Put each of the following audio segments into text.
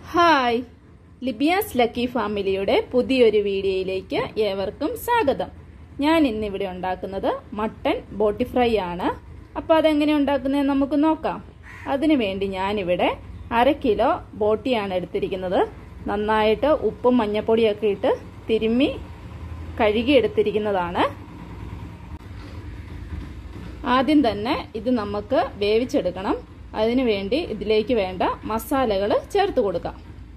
Hi, Libiya's lucky ഫാമിലിയുടെ പുതിയൊരു വീഡിയോയിലേക്ക് ഏവർക്കും സ്വാഗതം. ഞാൻ ഇന്നിവിടെ ഉണ്ടാക്കുന്നത് മട്ടൻ ബോട്ടി ഫ്രൈ ആണ്. അപ്പോൾ അതെങ്ങനെ ഉണ്ടാക്കുന്നതെന്ന് നമുക്ക് നോക്കാം. അതിനുവേണ്ടി ഞാനിവിടെ 1/2 കിലോ ബോട്ടിയാണ് എടുത്തിരിക്കുന്നത്. നന്നായിട്ട് ഉപ്പും മഞ്ഞപ്പൊടിയൊക്കെ ഇട്ട് തിരുമ്മി കഴുകി എടുത്തിരിക്കുന്നതാണ്. ആദ്യം തന്നെ ഇത് നമുക്ക് വേവിച്ചെടുക്കണം. അതിനുവേണ്ടി ഇതിലേക്ക് വേണ്ട മസാലകൾ ചേർത്ത് കൊടുക്കാം.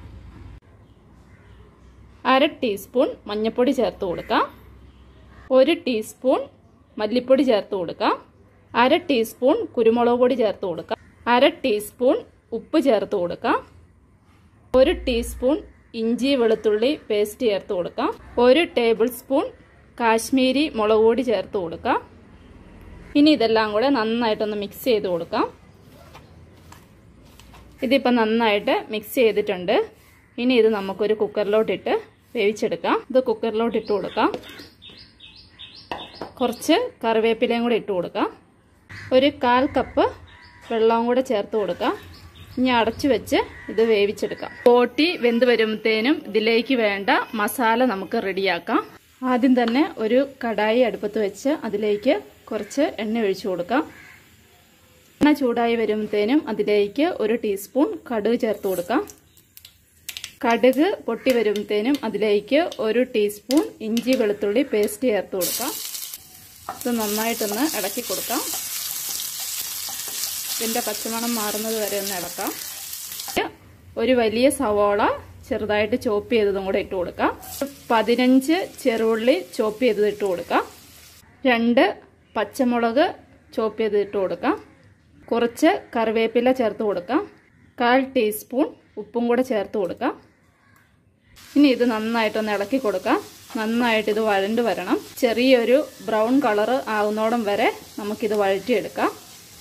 1/2 ടീസ്പൂൺ മഞ്ഞൾപ്പൊടി ചേർത്ത് കൊടുക്കാം. 1 ടീസ്പൂൺ മല്ലിപ്പൊടി ചേർത്ത് കൊടുക്കാം. 1/2 ടീസ്പൂൺ കുരുമുളക് പൊടി ചേർത്ത് കൊടുക്കാം. 1/2 ടീസ്പൂൺ ഉപ്പ് ചേർത്ത് കൊടുക്കാം. 1 ടീസ്പൂൺ ഇഞ്ചി വെളുത്തുള്ളി പേസ്റ്റ് ചേർത്ത് കൊടുക്കാം. 1 ടേബിൾ സ്പൂൺ കാശ്മീരി മുളക് പൊടി ചേർത്ത് കൊടുക്കാം. ഇനി ഇതെല്ലാം കൂടെ നന്നായിട്ടൊന്ന് മിക്സ് ചെയ്ത് കൊടുക്കാം. ഇതിപ്പോൾ നന്നായിട്ട് മിക്സ് ചെയ്തിട്ടുണ്ട്. ഇനി ഇത് നമുക്കൊരു കുക്കറിലോട്ടിട്ട് വേവിച്ചെടുക്കാം. ഇത് കുക്കറിലോട്ട് ഇട്ട് കൊടുക്കാം. കുറച്ച് കറിവേപ്പിലയും കൂടെ ഇട്ട് കൊടുക്കാം. ഒരു 1/4 കപ്പ് വെള്ളവും കൂടെ ചേർത്ത് കൊടുക്കാം. ഇനി അടച്ചു വെച്ച് ഇത് വേവിച്ചെടുക്കാം. ബോട്ടി വെന്ത് വരുമ്പോഴത്തേനും ഇതിലേക്ക് വേണ്ട മസാല നമുക്ക് റെഡിയാക്കാം. ആദ്യം തന്നെ ഒരു കടായി അടുപ്പത്ത് വെച്ച് അതിലേക്ക് കുറച്ച് എണ്ണ ഒഴിച്ചു കൊടുക്കാം. എണ്ണ ചൂടായി വരുമ്പോഴത്തേനും അതിലേക്ക് 1 ടീസ്പൂൺ കടുക് ചേർത്ത് കൊടുക്കാം. കടുക് പൊട്ടി വരുമ്പോഴത്തേനും അതിലേക്ക് 1 ടീസ്പൂൺ ഇഞ്ചി വെളുത്തുള്ളി പേസ്റ്റ് ചേർത്ത് കൊടുക്കാം. ഇത് നന്നായിട്ടൊന്ന് ഇളക്കി കൊടുക്കാം. ഇതിൻ്റെ പച്ചമണം മാറുന്നത് വരെ ഒന്ന് ഇളക്കാം. ഒരു വലിയ സവോള ചെറുതായിട്ട് ചോപ്പ് ചെയ്തതും കൂടെ ഇട്ട് കൊടുക്കാം. 15 ചെറുള്ളി ചോപ്പ് ചെയ്തത് ഇട്ട് കൊടുക്കാം. 2 പച്ചമുളക് ചോപ്പ് ചെയ്ത് ഇട്ട് കൊടുക്കാം. കുറച്ച് കറിവേപ്പില ചേർത്ത് കൊടുക്കാം. 1/4 ടീസ്പൂൺ ഉപ്പും കൂടെ ചേർത്ത് കൊടുക്കാം. ഇനി ഇത് നന്നായിട്ടൊന്ന് ഇളക്കി കൊടുക്കാം. നന്നായിട്ട് ഇത് വഴണ്ട് വരണം. ചെറിയൊരു ബ്രൗൺ കളർ ആകുന്നോടം വരെ നമുക്കിത് വഴറ്റിയെടുക്കാം.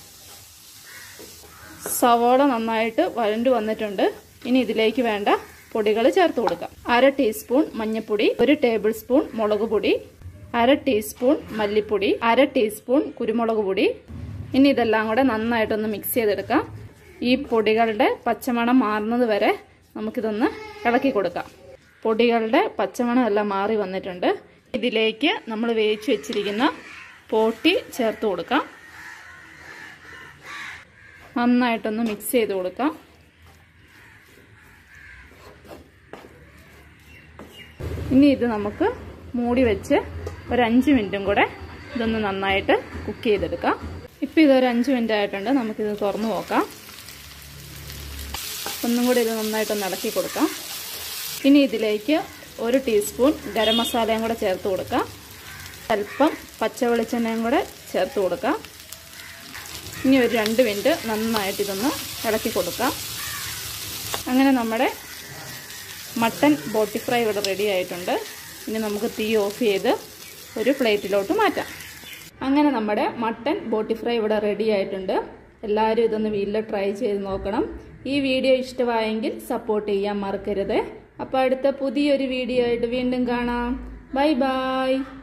സവോള നന്നായിട്ട് വഴണ്ട് വന്നിട്ടുണ്ട്. ഇനി ഇതിലേക്ക് വേണ്ട പൊടികൾ ചേർത്ത് കൊടുക്കാം. 1/2 ടീസ്പൂൺ മഞ്ഞൾപ്പൊടി, 1 ടേബിൾ സ്പൂൺ മുളക് പൊടി, 1/2 ടീസ്പൂൺ മല്ലിപ്പൊടി, 1/2 ടീസ്പൂൺ കുരുമുളക് പൊടി. ഇനി ഇതെല്ലാം കൂടെ നന്നായിട്ടൊന്ന് മിക്സ് ചെയ്തെടുക്കാം. ഈ പൊടികളുടെ പച്ചമണം മാറുന്നത് വരെ നമുക്കിതൊന്ന് ഇളക്കി കൊടുക്കാം. പൊടികളുടെ പച്ചമണം എല്ലാം മാറി വന്നിട്ടുണ്ട്. ഇതിലേക്ക് നമ്മൾ വേവിച്ച് വെച്ചിരിക്കുന്ന ബോട്ടി ചേർത്ത് കൊടുക്കാം. നന്നായിട്ടൊന്ന് മിക്സ് ചെയ്ത് കൊടുക്കാം. ഇനി ഇത് നമുക്ക് മൂടി വെച്ച് ഒരു 5 മിനിറ്റും കൂടെ ഇതൊന്ന് നന്നായിട്ട് കുക്ക് ചെയ്തെടുക്കാം. ഇപ്പോൾ ഇതൊരു 5 മിനിറ്റ് ആയിട്ടുണ്ട്. നമുക്കിത് തുറന്ന് നോക്കാം. ഒന്നും കൂടി ഇത് നന്നായിട്ടൊന്ന് ഇളക്കി കൊടുക്കാം. ഇനി ഇതിലേക്ക് 1 ടീസ്പൂൺ ഗരം മസാലയും കൂടെ ചേർത്ത് കൊടുക്കാം. അല്പം പച്ച വെളിച്ചെണ്ണയും കൂടെ ചേർത്ത് കൊടുക്കാം. ഇനി ഒരു 2 മിനിറ്റ് നന്നായിട്ട് ഇതൊന്ന് ഇളക്കി കൊടുക്കാം. അങ്ങനെ നമ്മുടെ മട്ടൻ ബോട്ടി ഫ്രൈ ഇവിടെ റെഡി ആയിട്ടുണ്ട്. ഇനി നമുക്ക് തീ ഓഫ് ചെയ്ത് ഒരു പ്ലേറ്റിലോട്ട് മാറ്റാം. അങ്ങനെ നമ്മുടെ മട്ടൻ ബോട്ടി ഫ്രൈ ഇവിടെ റെഡി ആയിട്ടുണ്ട്. എല്ലാവരും ഇതൊന്ന് വീട്ടിൽ ട്രൈ ചെയ്ത് നോക്കണം. ഈ വീഡിയോ ഇഷ്ടമായെങ്കിൽ സപ്പോർട്ട് ചെയ്യാൻ മറക്കരുത്. അപ്പോൾ അടുത്ത പുതിയൊരു വീഡിയോ ആയിട്ട് വീണ്ടും കാണാം. Bye by.